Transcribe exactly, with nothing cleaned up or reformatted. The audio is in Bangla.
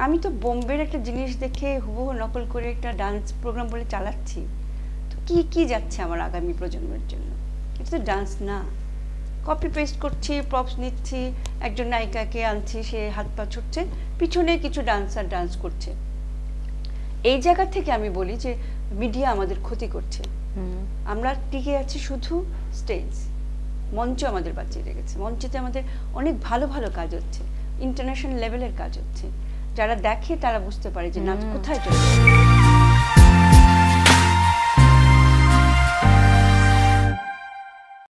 আমি তো বোম্বের একটা জিনিস দেখে হুবহু নকল করে একটা ডান্স প্রোগ্রাম বলে চালাচ্ছি, তো কি কি যাচ্ছে আমার আগামী প্রজন্মের জন্য? এটা তো ডান্স না, কপি পেস্ট করছি, প্রপস নিচ্ছি, একজন নায়িকাকে আনছি, সে হাত পা ছুটছে, পিছনে কিছু ডান্সার ডান্স করছে। এই জায়গা থেকে আমি বলি যে মিডিয়া আমাদের ক্ষতি করছে। আমরা টিকে আছি শুধু স্টেজ, মঞ্চ আমাদের বাঁচিয়ে রেখেছে। মঞ্চেতে আমাদের অনেক ভালো ভালো কাজ হচ্ছে, ইন্টারন্যাশনাল লেভেলের কাজ হচ্ছে, যারা দেখে তারা বুঝতে পারে যে নাচ কোথায় চলে।